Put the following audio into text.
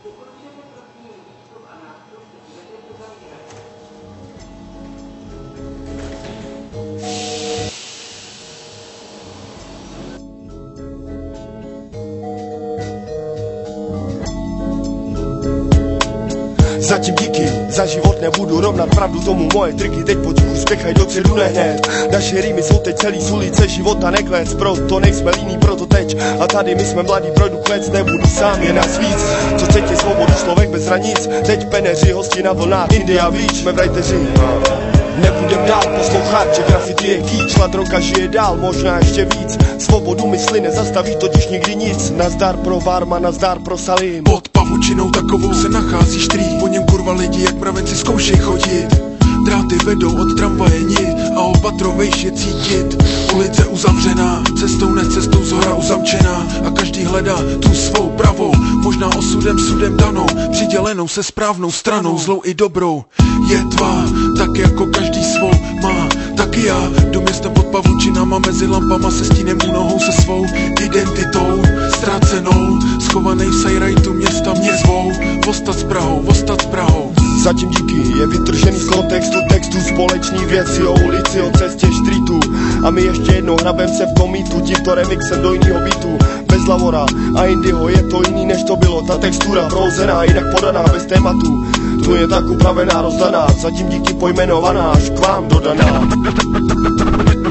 Zatím díky, za život nebudu rovnat pravdu tomu, moje triky teď potichu spěchají dopředu nehned. Naše rýmy jsou teď celý z ulice života neklec, proto nejsme líní, proto teď a tady my jsme mladý produklec, nebudu sám, je nás víc. Co cítí svobodu člověk bez hranic, teď peneři, hosti na vlnách, India víc, jsme v rajteři. Nebudem dál poslouchat, že grafity je kýč, ladroka žije dál, možná ještě víc. Svobodu mysli nezastaví totiž nikdy nic. Nazdar pro Varma, nazdar pro Salim. Pod pavučinou takovou se nachází štrý, po něm kurva lidi jak mravenci zkoušej chodit. Dráty vedou od tramvaje nit a opatro vejš je cítit. Ulice uzavřená, cestou ne cestou zhora uzamčená a každý hledá tu svou pravou, možná osudem sudem danou, přidělenou se správnou stranou, zlou i dobrou. Je tvá, tak jako každý svou má, taky já do města pod pavučinama mezi lampama se stínem u nohou se svou identitou ztracenou, schovanej v sajrajtu města mě zvou, vostat s Prahou, vostat s Prahou. Zatím díky je vytržený z kontextu textu společný věci o ulici, o cestě streetu. A my ještě jednou hrabem se v tom mýtu, tímto remixem do jinýho beatu. Bez Lavora a Indyho je to jiný než to bylo, ta textura prohozená, jinak podaná, bez tématu. Tu je tak upravená, rozdaná, zatím díky pojmenovaná, až k vám dodaná.